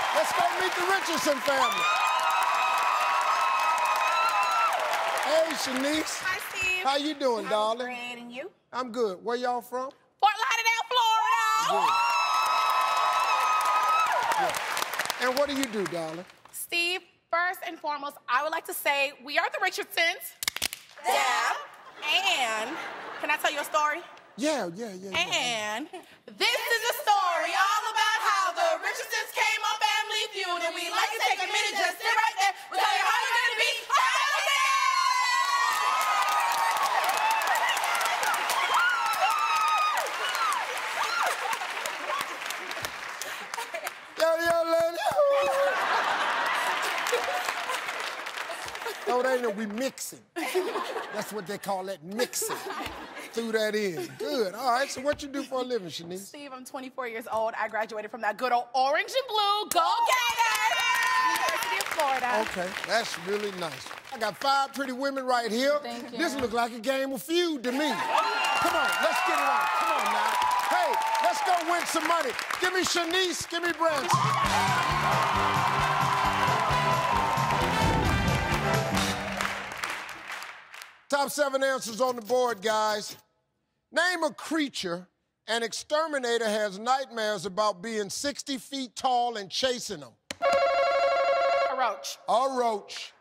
Let's go meet the Richardson family. Hey, Shanice. Hi, Steve. How you doing, darling? Great, and you? I'm good. Where y'all from? Fort Lauderdale, Florida. Good. Yeah. And what do you do, darling? Steve, first and foremost, I would like to say we are the Richardsons. Yeah. And can I tell you a story? Yeah. And this is a story all about how the Richardsons came on Family Feud, and we'd like to take a minute, just sit right there. We'll tell you how you're going to be. No, they know we mixing. That's what they call that, mixing. Threw that in. Good. All right, so what you do for a living, Shanice? Steve, I'm 24 years old. I graduated from that good old orange and blue. Go Gators! University of Florida. Okay, that's really nice. I got 5 pretty women right here. Thank you. This looks like a game of feud to me. Come on, let's get it on. Come on now. Hey, let's go win some money. Give me Shanice, give me Branch. Top 7 answers on the board, guys. Name a creature an exterminator has nightmares about being 60 feet tall and chasing them. A roach. A roach.